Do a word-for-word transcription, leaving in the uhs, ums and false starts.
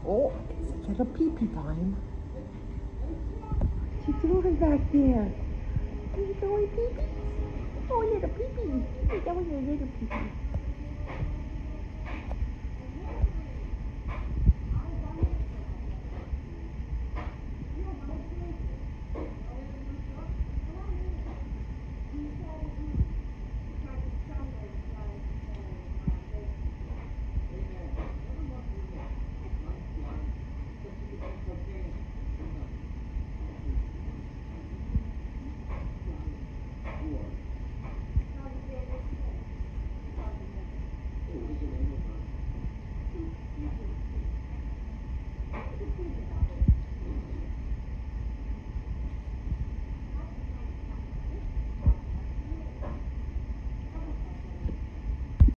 Oh, it's little pee-pee time. What's she doing back there? Are you going pee-pee? Oh, little pee-pee. You're going your little pee-pee.